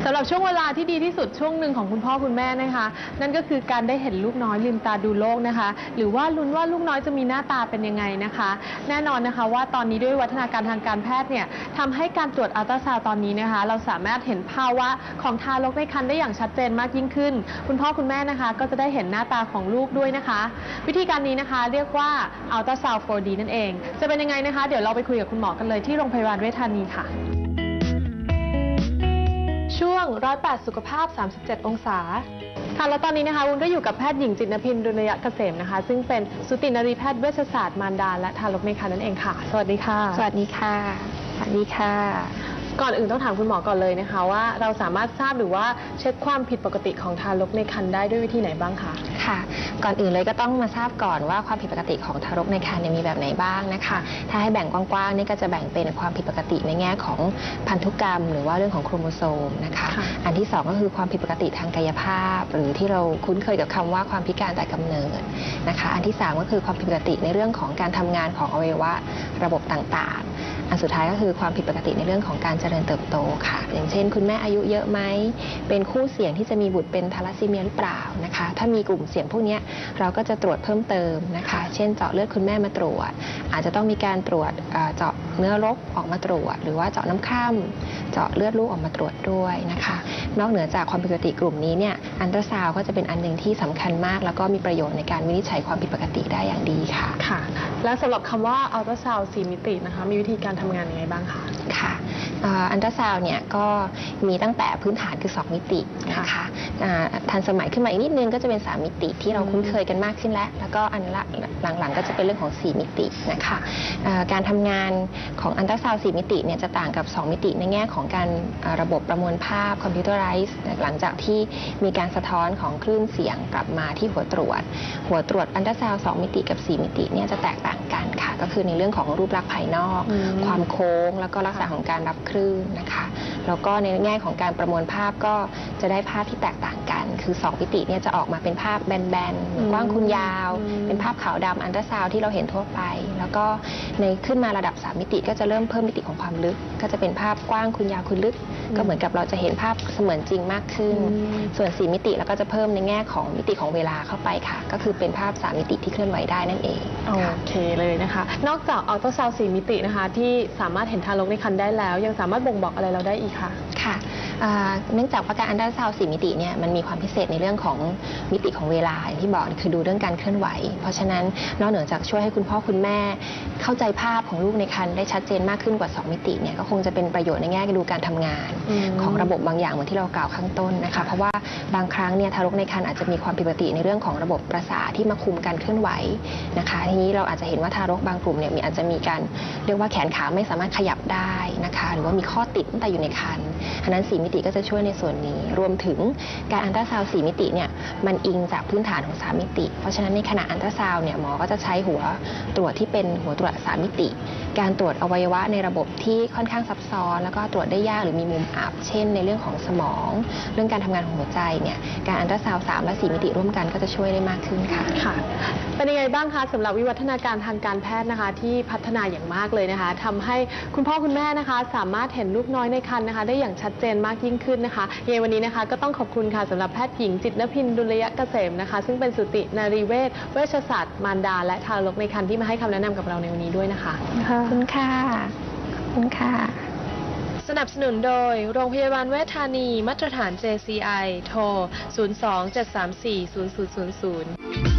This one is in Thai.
ำหรับช่วงเวลาที่ดีที่สุดช่วงหนึ่งของคุณพ่อคุณแม่นะคะนั่นก็คือการได้เห็นลูกน้อยลืมตาดูโลกนะคะหรือว่าลุ้นว่าลูกน้อยจะมีหน้าตาเป็นยังไงนะคะแน่นอนนะคะว่าตอนนี้ด้วยวัฒนาการทางการแพทย์เนี่ยทำให้การตรวจอัลตราซาวด์ตอนนี้นะคะเราสามารถเห็นภาวะของทารกในครรภ์ได้อย่างชัดเจนมากยิ่งขึ้นคุณพ่อคุณแม่นะคะก็จะได้เห็นหน้าตาของลูกด้วยนะคะวิธีการนี้นะคะเรียกว่าอัลตราซาวด์ 4D นั่นเองจะเป็นยังไงนะคะเดี๋ยวเราไปคุยกับคุณหมอกันเลยที่โรงพยาบาลเวชธานีค่ะช่วง108สุขภาพ37องศาค่ะแล้วตอนนี้นะคะวุ้นก็อยู่กับแพทย์หญิงจิตรพินดุลยเกษมนะคะซึ่งเป็นสูตินรีแพทย์เวชศาสตร์มารดาและทารกในครรภ์นั่นเองค่ะสวัสดีค่ะสวัสดีค่ะสวัสดีค่ะก่อนอื่นต้องถามคุณหมอก่อนเลยนะคะว่าเราสามารถทราบหรือว่าเช็คความผิดปกติของทารกในครรภ์ได้ด้วยวิธีไหนบ้างคะค่ะก่อนอื่นเลยก็ต้องมาทราบก่อนว่าความผิดปกติของทารกในครรภ์มีแบบไหนบ้างนะคะถ้าให้แบ่งกว้างๆนี่ก็จะแบ่งเป็นความผิดปกติในแง่ของพันธุกรรมหรือว่าเรื่องของโครโมโซมนะคะอันที่2ก็คือความผิดปกติทางกายภาพหรือที่เราคุ้นเคยกับคำว่าความพิการแต่กำเนิดนะคะอันที่3ก็คือความผิดปกติในเรื่องของการทำงานของอวัยวะระบบต่างๆอันสุดท้ายก็คือความผิดปกติในเรื่องของการเจริญเติบโตค่ะอย่างเช่นคุณแม่อายุเยอะไหมเป็นคู่เสี่ยงที่จะมีบุตรเป็นทาลัสซีเมียหรือเปล่านะคะถ้ามีกลุ่มเสี่ยงพวกนี้เราก็จะตรวจเพิ่มเติมนะคะเช่นเจาะเลือดคุณแม่มาตรวจอาจจะต้องมีการตรวจเจาะเนื้อรกออกมาตรวจหรือว่าเจาะน้ำคร่ำเจาะเลือดลูกออกมาตรวจด้วยนะคะนอกเหนือจากความผิดปกติกลุ่มนี้เนี่ยอัลตราซาวด์ก็จะเป็นอันหนึ่งที่สำคัญมากแล้วก็มีประโยชน์ในการวินิจฉัยความผิดปกติได้อย่างดีค่ะค่ะและสำหรับคำว่าอัลตราซาวด์4มิตินะคะมีวิธีการทำงานยังไงบ้างคะค่ะอัลตราซาวด์เนี่ยก็มีตั้งแต่พื้นฐานคือ2มิตินะคะทันสมัยขึ้นมาอีกนิดนึงก็จะเป็น3มิติที่เราคุ้นเคยกันมากขึ้นแล้วก็อันหลังๆก็จะเป็นเรื่องของ4มิตินะคะการทำงานของอัลตราซาวด์4มิติเนี่ยจะต่างกับ2มิติในแง่ของการระบบประมวลภาพคอมพิวเตอร์ไรซ์หลังจากที่มีการสะท้อนของคลื่นเสียงกลับมาที่หัวตรวจอัลตราซาวด์2มิติกับ4มิติเนี่ยจะแตกต่างกันค่ะก็คือในเรื่องของรูปลักษณ์ภายนอกความโค้งแล้วก็ลักษณะของการรับคลื่นนะคะแล้วก็ในแง่ของการประมวลภาพก็จะได้ภาพที่แตกต่างกันคือ2มิติเนี่ยจะออกมาเป็นภาพแบนๆกว้างคูณยาวเป็นภาพขาวดำอัลตราซาวด์ที่เราเห็นทั่วไปแล้วก็ในขึ้นมาระดับ3มิติก็จะเริ่มเพิ่มมิติของความลึกก็จะเป็นภาพกว้างคูณยาวคูณลึกก็เหมือนกับเราจะเห็นภาพเสมือนจริงมากขึ้นส่วน4มิติแล้วก็จะเพิ่มในแง่ของมิติของเวลาเข้าไปค่ะก็คือเป็นภาพ3มิติที่เคลื่อนไหวได้นั่นเองโอเคเลยนะคะนอกจากอัลตราซาวด์4มิตินะคะที่สามารถเห็นทารกในครรภ์ได้แล้วยังสามารถบ่งบอกอะไรเราได้อีกคะค่ะเนื่องจากว่าการอัลตราซาวด์4มิติเนี่ยมันมีความพิเศษในเรื่องของมิติของเวลาอย่างที่บอกคือดูเรื่องการเคลื่อนไหวเพราะฉะนั้นนอกเหนือจากช่วยให้คุณพ่อคุณแม่เข้าใจภาพของลูกในครรภ์ได้ชัดเจนมากขึ้นกว่า2มิติเนี่ยก็คงจะเป็นประโยชน์ในแง่ดูการทำงานของระบบบางอย่างเหมือนที่เรากล่าวข้างต้นนะคะเพราะว่าบางครั้งเนี่ยทารกในครรภ์อาจจะมีความผิดปกติในเรื่องของระบบประสาทที่มาคุมการเคลื่อนไหวนะคะทีนี้เราอาจจะเห็นว่าทารกบางกลุ่มเนี่ยอาจจะมีการเรียกว่าแขนขาไม่สามารถขยับได้นะคะหรือว่ามีข้อติดตั้งแต่อยู่ในครรภ์ฉะนั้น4มิติก็จะช่วยในส่วนนี้รวมถึงการอัลตราซาวด์4มิติเนี่ยมันอิงจากพื้นฐานของ3มิติเพราะฉะนั้นในขณะอัลตราซาวด์เนี่ยหมอก็จะใช้หัวตรวจที่เป็นหัวตรวจ3มิติการตรวจอวัยวะในระบบที่ค่อนข้างซับซ้อนแล้วก็ตรวจได้ยากหรือมีมุมอับเช่นในเรื่องของสมองเรื่องการทำงานของหัวใจเนี่ยการอัลตราซาวด์3และ4มิติร่วมกันก็จะช่วยได้มากขึ้นค่ะค่ะเป็นยังไงบ้างคะสำหรับวิวัฒนาการทางการแพทย์นะคะที่พัฒนาอย่างมากเลยนะคะทำให้คุณพ่อคุณแม่นะคะสามารถเห็นลูกน้อยในครรภ์นะคะได้อย่างชัดเจนมากยิ่งขึ้นนะคะวันนี้นะคะก็ต้องขอบคุณค่ะสำหรับแพทย์หญิงจิตรพินดุลยเกษมนะคะซึ่งเป็นสูตินรีเวชเวชศาสตร์มารดาและทารกในครรภ์ที่มาให้คำแนะนำกับเราในวันนี้ด้วยนะคะขอบคุณค่ะขอบคุณค่ะสนับสนุนโดยโรงพยาบาลเวชธานีมาตรฐาน JCI โทร 027340000